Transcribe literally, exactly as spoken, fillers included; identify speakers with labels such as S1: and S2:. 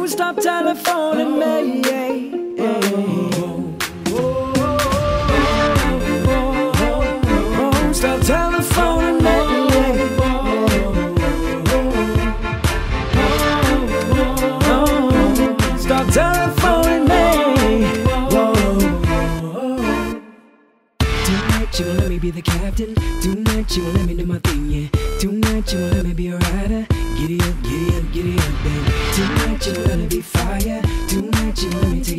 S1: Don't stop telephoning me. Don't stop telephoning me. Stop telephoning me. Tonight you won't let me be the captain. Tonight you won't let me do my thing, yeah. Tonight you won't let me be a rider. Giddy up, giddy up, giddy up, baby. Tonight you won't let me be fire. Tonight you won't let me take